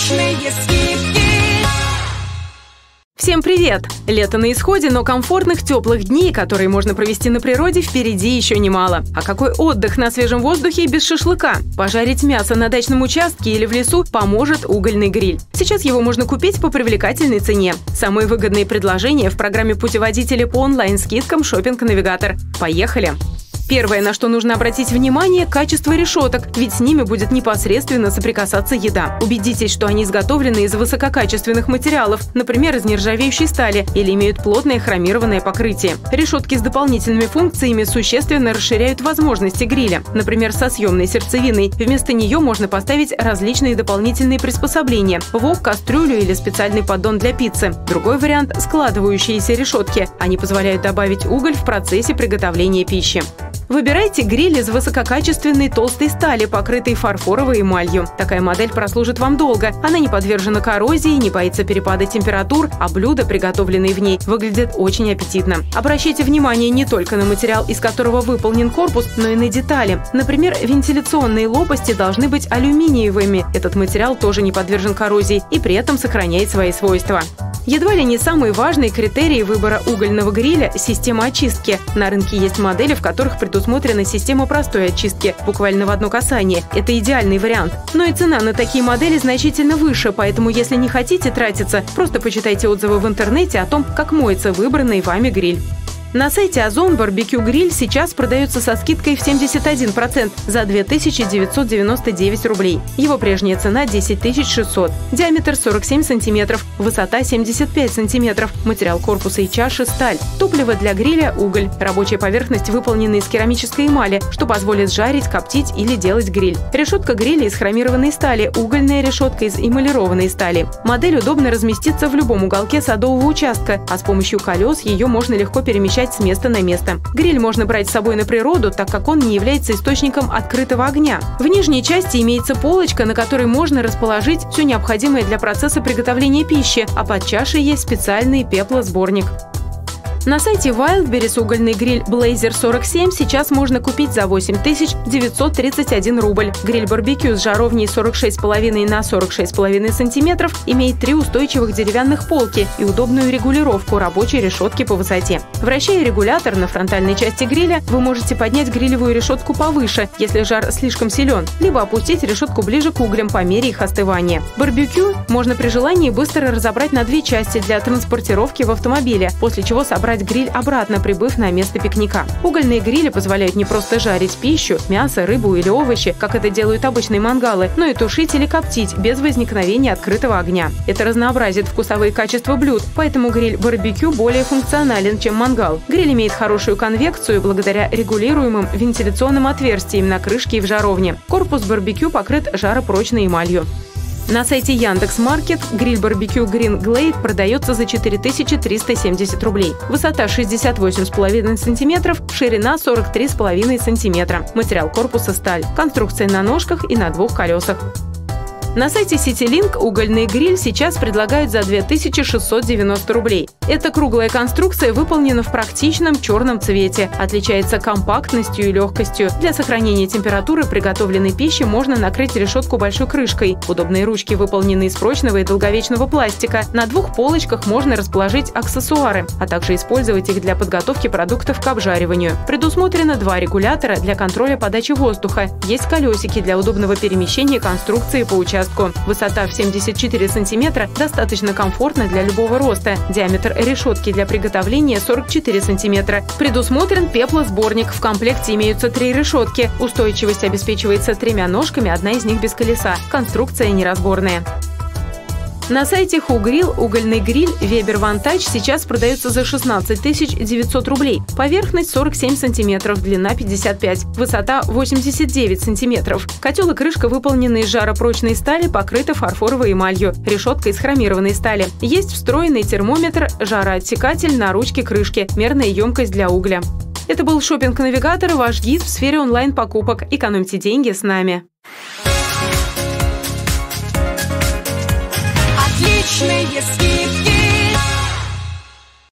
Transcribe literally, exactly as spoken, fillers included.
Отличные скидки! Всем привет! Лето на исходе, но комфортных теплых дней, которые можно провести на природе, впереди еще немало. А какой отдых на свежем воздухе без шашлыка? Пожарить мясо на дачном участке или в лесу поможет угольный гриль. Сейчас его можно купить по привлекательной цене. Самые выгодные предложения в программе путеводителя по онлайн-скидкам «Шоппинг-навигатор». Поехали! Первое, на что нужно обратить внимание – качество решеток, ведь с ними будет непосредственно соприкасаться еда. Убедитесь, что они изготовлены из высококачественных материалов, например, из нержавеющей стали, или имеют плотное хромированное покрытие. Решетки с дополнительными функциями существенно расширяют возможности гриля, например, со съемной сердцевиной. Вместо нее можно поставить различные дополнительные приспособления – вок, кастрюлю или специальный поддон для пиццы. Другой вариант – складывающиеся решетки. Они позволяют добавить уголь в процессе приготовления пищи. Выбирайте гриль из высококачественной толстой стали, покрытой фарфоровой эмалью. Такая модель прослужит вам долго. Она не подвержена коррозии, не боится перепада температур, а блюда, приготовленные в ней, выглядят очень аппетитно. Обращайте внимание не только на материал, из которого выполнен корпус, но и на детали. Например, вентиляционные лопасти должны быть алюминиевыми. Этот материал тоже не подвержен коррозии и при этом сохраняет свои свойства. Едва ли не самые важные критерии выбора угольного гриля – система очистки. На рынке есть модели, в которых предусмотрена система простой очистки, буквально в одно касание. Это идеальный вариант. Но и цена на такие модели значительно выше, поэтому если не хотите тратиться, просто почитайте отзывы в интернете о том, как моется выбранный вами гриль. На сайте Озон барбекю гриль сейчас продается со скидкой в семьдесят один процент за две тысячи девятьсот девяносто девять рублей. Его прежняя цена – десять тысяч шестьсот. Диаметр сорок семь сантиметров, высота семьдесят пять сантиметров. Материал корпуса и чаши – сталь. Топливо для гриля – уголь. Рабочая поверхность выполнена из керамической эмали, что позволит жарить, коптить или делать гриль. Решетка гриля из хромированной стали, угольная решетка из эмалированной стали. Модель удобно разместится в любом уголке садового участка, а с помощью колес ее можно легко перемещать с места на место. Гриль можно брать с собой на природу, так как он не является источником открытого огня. В нижней части имеется полочка, на которой можно расположить все необходимое для процесса приготовления пищи, а под чашей есть специальный пеплосборник. На сайте Wildberries угольный гриль Blazer сорок семь сейчас можно купить за восемь тысяч девятьсот тридцать один рубль. Гриль барбекю с жаровней сорок шесть и пять на сорок шесть и пять сантиметров имеет три устойчивых деревянных полки и удобную регулировку рабочей решетки по высоте. Вращая регулятор на фронтальной части гриля, вы можете поднять грилевую решетку повыше, если жар слишком силен, либо опустить решетку ближе к углям по мере их остывания. Барбекю можно при желании быстро разобрать на две части для транспортировки в автомобиле, после чего собрать гриль обратно, прибыв на место пикника. Угольные грили позволяют не просто жарить пищу, мясо, рыбу или овощи, как это делают обычные мангалы, но и тушить или коптить без возникновения открытого огня. Это разнообразит вкусовые качества блюд, поэтому гриль барбекю более функционален, чем мангал. Гриль имеет хорошую конвекцию благодаря регулируемым вентиляционным отверстиям на крышке и в жаровне. Корпус барбекю покрыт жаропрочной эмалью. На сайте Яндекс.Маркет гриль барбекю Green Glade продается за четыре тысячи триста семьдесят рублей. Высота шестьдесят восемь и пять сантиметров, ширина сорок три и пять сантиметра. Материал корпуса – сталь. Конструкция на ножках и на двух колесах. На сайте CityLink угольный гриль сейчас предлагают за две тысячи шестьсот девяносто рублей. Эта круглая конструкция выполнена в практичном черном цвете, отличается компактностью и легкостью. Для сохранения температуры приготовленной пищи можно накрыть решетку большой крышкой. Удобные ручки выполнены из прочного и долговечного пластика. На двух полочках можно расположить аксессуары, а также использовать их для подготовки продуктов к обжариванию. Предусмотрено два регулятора для контроля подачи воздуха. Есть колесики для удобного перемещения конструкции по участку. Высота в семьдесят четыре сантиметра достаточно комфортна для любого роста. Диаметр решетки для приготовления сорок четыре сантиметра. Предусмотрен пеплосборник. В комплекте имеются три решетки. Устойчивость обеспечивается тремя ножками, одна из них без колеса. Конструкция неразборная. На сайте Hugrill угольный гриль Weber Vantage сейчас продается за шестнадцать тысяч девятьсот рублей. Поверхность сорок семь сантиметров, длина пятьдесят пять, высота восемьдесят девять сантиметров. Котел и крышка выполнены из жаропрочной стали, покрыты фарфоровой эмалью. Решетка из хромированной стали. Есть встроенный термометр, жароотсекатель на ручке крышки, мерная емкость для угля. Это был Шоппинг-навигатор, ваш гид в сфере онлайн-покупок. Экономьте деньги с нами. Отличные скидки!